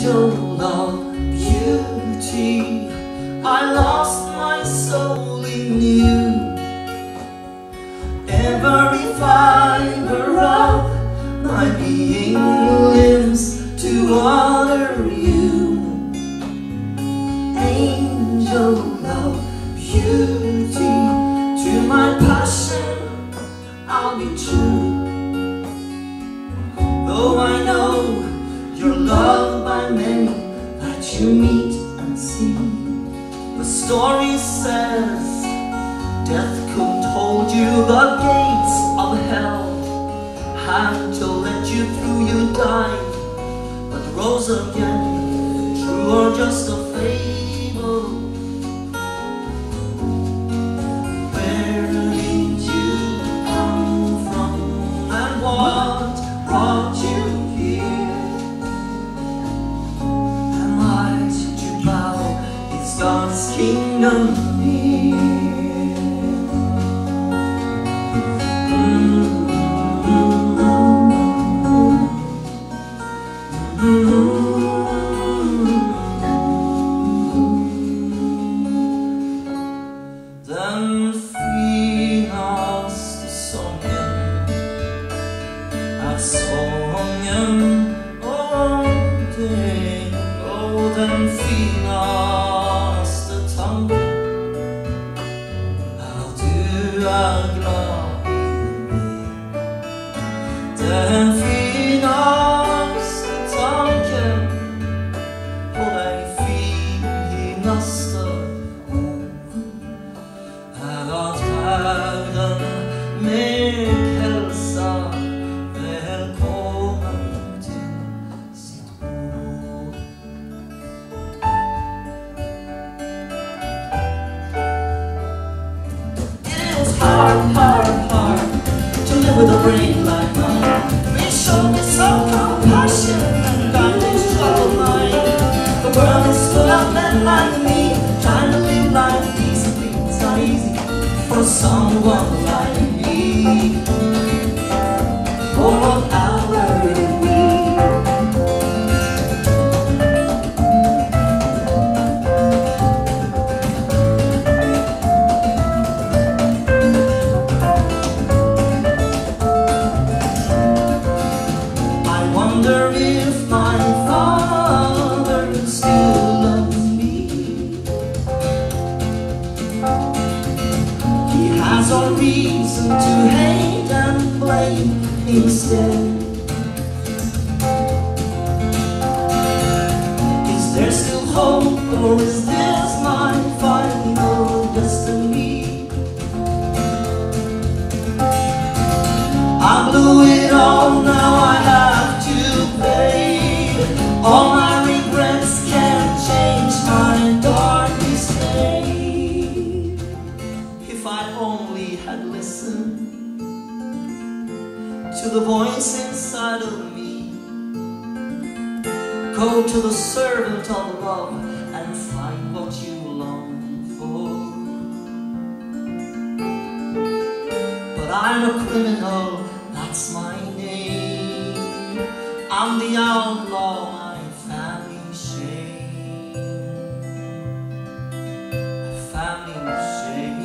angel of beauty. I lost my soul in you. Every fiber of my being lives to honor you. Angel of beauty, to my passion I'll be true. Though I know you're loved by many that you meet and see, the story says death couldn't hold you. The gates of hell had to let you through. You died but rose again, true or just a fable. Where did you come from, and what brought you here? And why should you bow? Is God's kingdom near? Den finaste sången är sången om dig, och den finaste tanken är att du är glad i mig. Den finaste tanken på dig, finaste är att världen med hälsa välkommen till sitt bord. It was hard to live with a brain like mine. It showed me some compassion and guidance troubled mine. The world is full of men like me, trying to live life decently. It's not easy for someone like me. For an hour in me. I wonder if my father still loves me. He has a reason to hate and blame instead. Is there still hope, or is this my final destiny? I blew it all, now I have to pay. All my regrets can't change my darkest day. If I only had listened to the voice inside of me, go to the servant of love and find what you long for. But I'm a criminal, that's my name. I'm the outlaw, my family shame. My family shame.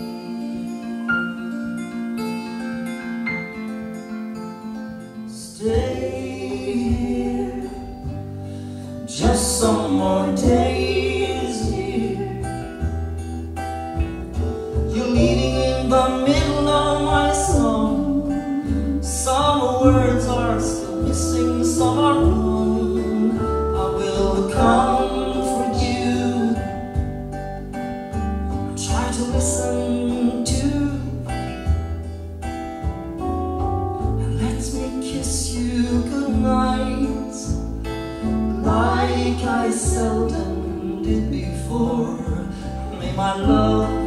Stay here, just some more days here. You're leading in the middle of my song. Some words are still missing, some are wrong. I will comfort you, try to listen to, and let me kiss you goodnight, like I seldom did before. May my love